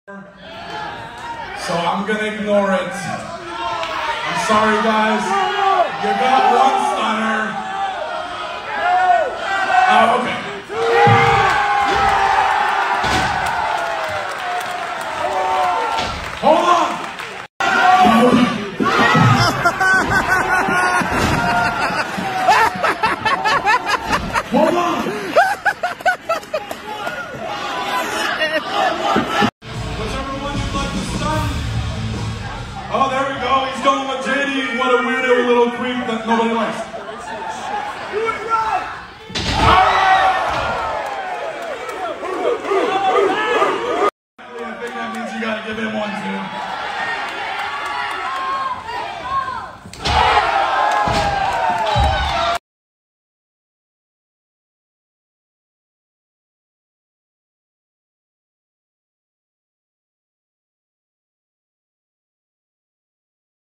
So I'm gonna ignore it. I'm sorry, guys. You got one stunner. Oh, okay. Hold on. Hold on. Whichever one you'd like to stun. Oh, there we go. He's going with JD. What a weirdo little creep that nobody likes. Do it right. I think that means you gotta give him one too.